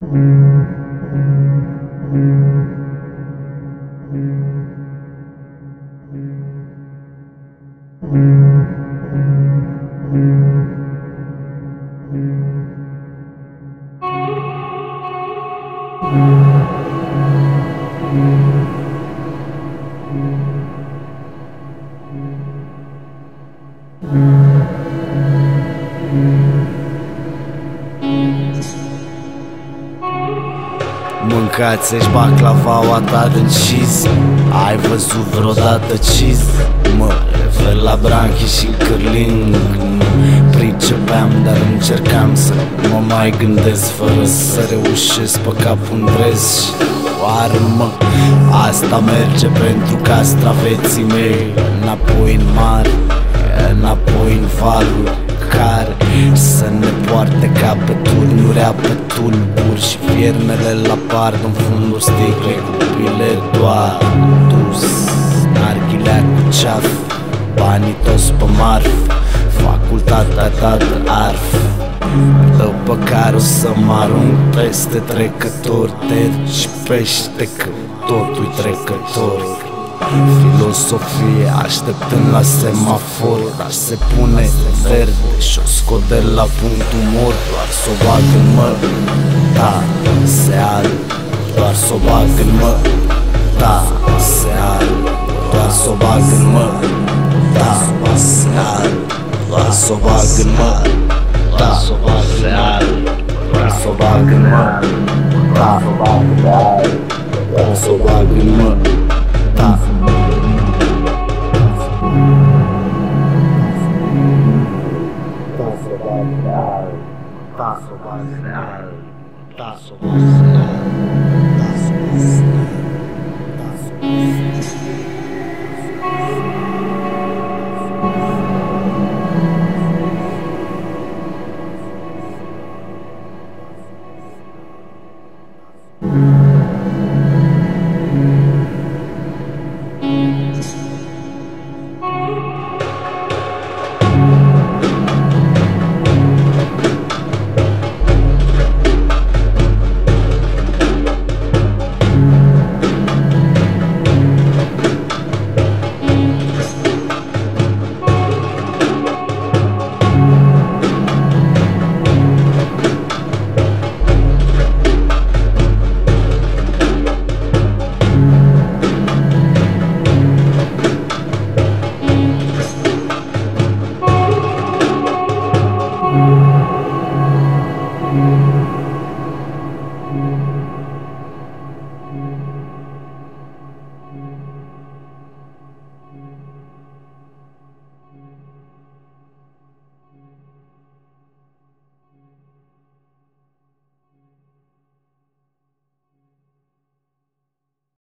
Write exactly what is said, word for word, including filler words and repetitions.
Mâncați-și baclavaua ta din cheese. Ai văzut vreodată cheese? Mă refer la branchi și cârling. Nu pricepeam, dar încercam să mă mai gândesc fără să reușesc pe capul îndrez. Și oare mă, asta merge pentru castraveții mei. Înapoi în mare, înapoi în valuri care să ne poarte ca pe turnuri, pe tulburi și fiernele la pard în fundul sticlei cu pile doar dus. Narghilea cu ceaf, banii toți pe marf, facultatea ta de arf. Dă pe care o să mă arunc peste trecători, terci pește că totul-i trecător. Filosofie așteptând la semafor, dar se pune verde și o scot de la punctul mort. Doar s-o bag în mă, da, se alb. Doar s-o bag în mă, da, se alb. Doar s-o bag în mă, da, se alb. Doar s-o bag în mă, da, se alb. Doar s-o bag în mă, da, doar s-o bag în mă, da. Da, so bag real, da, so bag real, da, so bag real, da, so bag real. Thank you.